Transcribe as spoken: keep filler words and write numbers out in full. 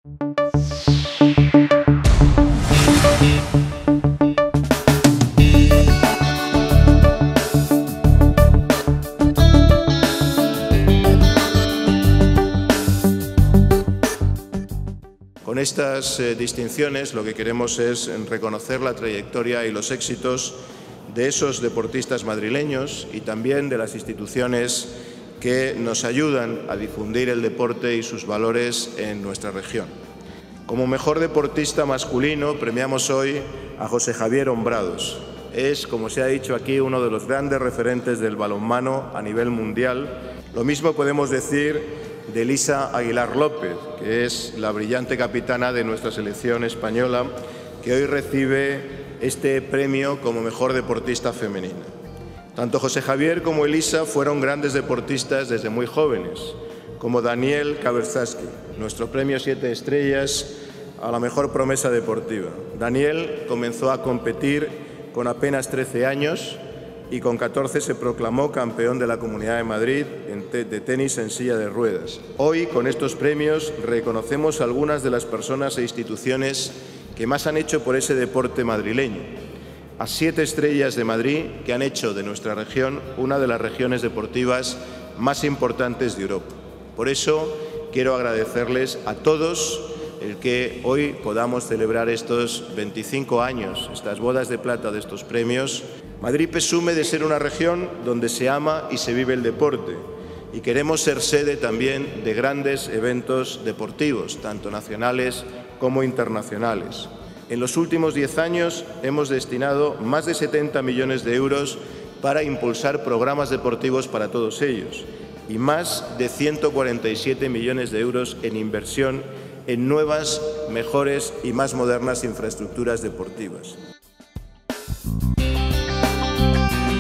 Con estas eh, distinciones lo que queremos es reconocer la trayectoria y los éxitos de esos deportistas madrileños y también de las instituciones que nos ayudan a difundir el deporte y sus valores en nuestra región. Como mejor deportista masculino premiamos hoy a José Javier Hombrados. Es, como se ha dicho aquí, uno de los grandes referentes del balonmano a nivel mundial. Lo mismo podemos decir de Elisa Aguilar López, que es la brillante capitana de nuestra selección española, que hoy recibe este premio como mejor deportista femenina. Tanto José Javier como Elisa fueron grandes deportistas desde muy jóvenes, como Daniel Kabersaski, nuestro premio Siete Estrellas a la mejor promesa deportiva. Daniel comenzó a competir con apenas trece años y con catorce se proclamó campeón de la Comunidad de Madrid de tenis en silla de ruedas. Hoy, con estos premios, reconocemos algunas de las personas e instituciones que más han hecho por ese deporte madrileño. A siete estrellas de Madrid que han hecho de nuestra región una de las regiones deportivas más importantes de Europa. Por eso quiero agradecerles a todos el que hoy podamos celebrar estos veinticinco años, estas bodas de plata de estos premios. Madrid presume de ser una región donde se ama y se vive el deporte y queremos ser sede también de grandes eventos deportivos, tanto nacionales como internacionales. En los últimos diez años hemos destinado más de setenta millones de euros para impulsar programas deportivos para todos ellos y más de ciento cuarenta y siete millones de euros en inversión en nuevas, mejores y más modernas infraestructuras deportivas.